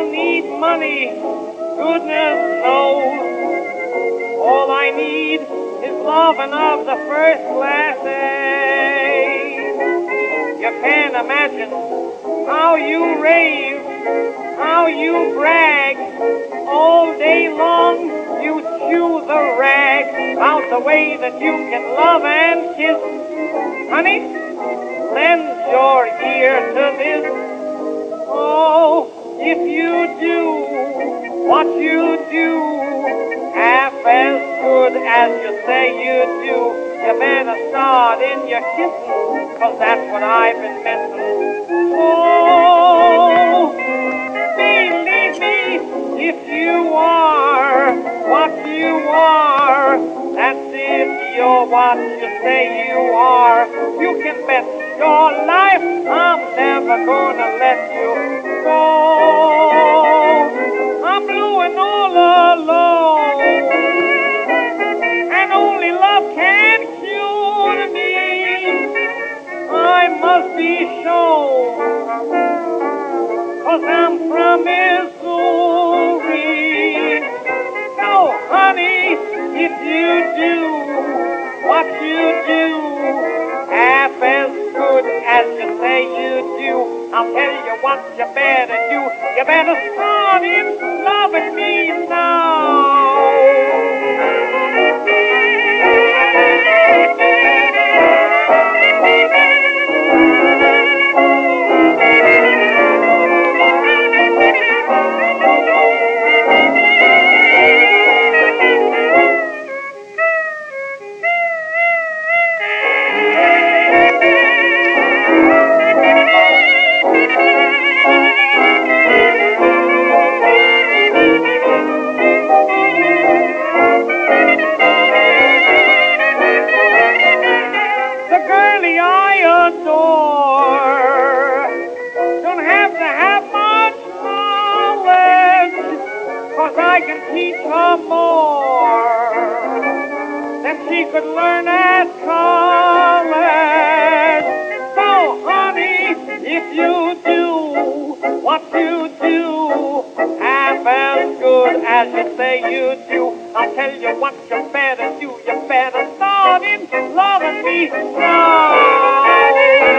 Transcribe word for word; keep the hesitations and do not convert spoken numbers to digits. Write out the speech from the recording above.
need money, goodness knows. All I need is loving of the first class A. You can't imagine how you rave, how you brag. All day long you chew the rag out the way that you can love and kiss. Honey, lend your ear to this. Oh, if you do what you do, half as good as you say you do, you better start in your kissing, 'cause that's what I've been missing. Oh, believe me, if you are what you are, that's if you're what you say you are, you can bet your life I'm never gonna let you go. I'm blue and all alone, and only love can cure me. I must be shown, 'cause I'm from Missouri. No, honey, if you do what you do, half as good as you say you do, I'll tell you what you better do. You better start in loving me now. I can teach her more than she could learn at college. So, honey, if you do what you do, half as good as you say you do, I'll tell you what you better do. You better start in loving me now.